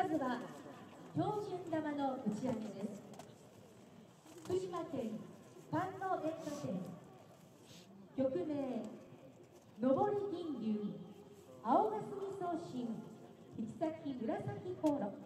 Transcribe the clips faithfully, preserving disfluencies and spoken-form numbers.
まずは標準玉の打ち上げです。福島県観音演歌店、曲名上り銀龍青霞送信行き先紫航路。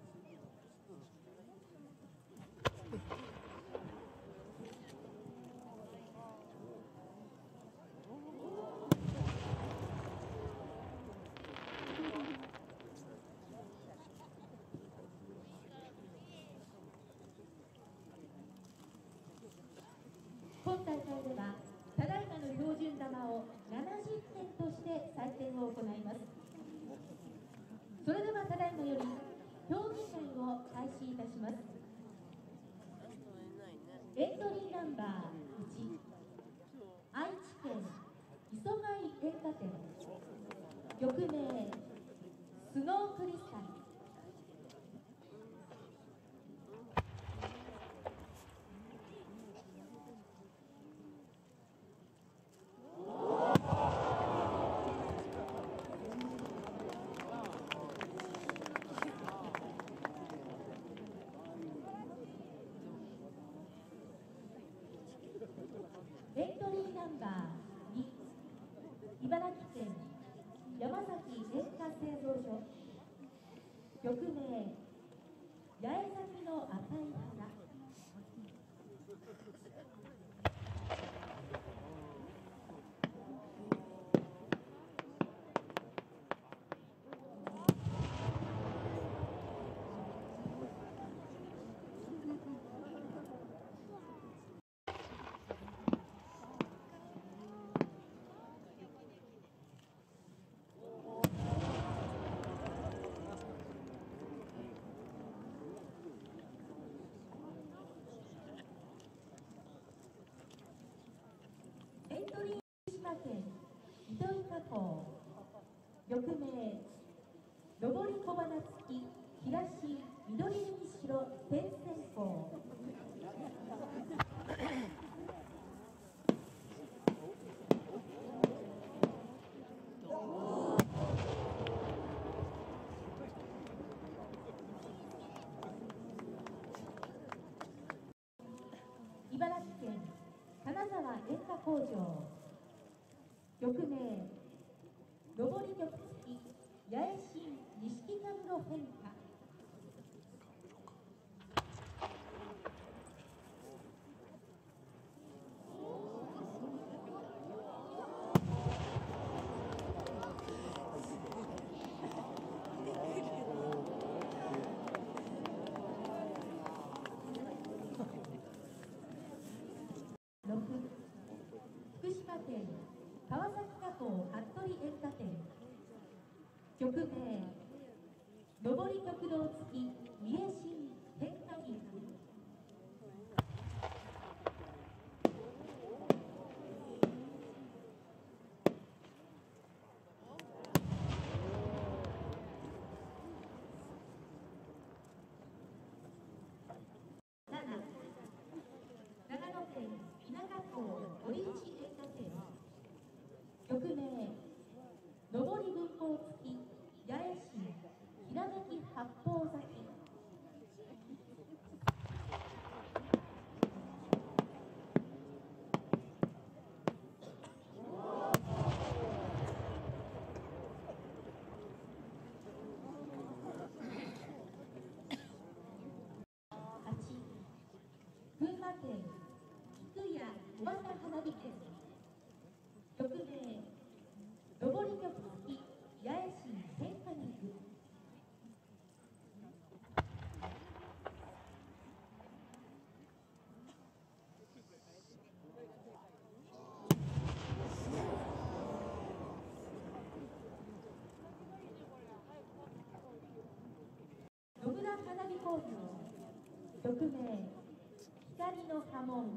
今大会ではただいまの標準玉をななじゅってんとして採点を行います。それではただいまより競技会を開始いたします。エントリーナンバーいち、愛知県磯貝演歌店、曲名スノークリスタル。エントリーナンバーに、茨城県山崎演歌製造所、曲名八重咲きの赤い花。エントリー福島県糸魚河港、曲名上り小花付き東緑にしろ天線香。茨城県金沢演歌工場、曲名上り曲付き八重新錦神室変化。ろく、福島県川崎加工服部演歌店、曲名上り極道付き三重新変化銀。なな、長野県稲加港堀内演歌店、曲名上り軍法付き八重新ひらめき八方咲き。はち、群馬県菊屋小幡花火店、曲名上り曲付き八重新変化肉。野村花火工業、曲名光の波紋。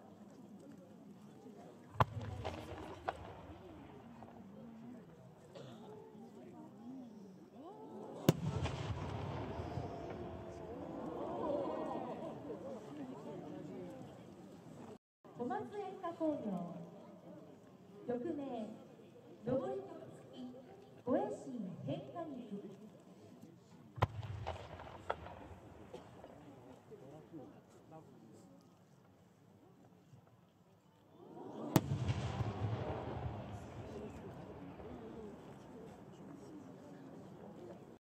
小松演歌工業、曲名上り曲付き五重新変化肉。 多分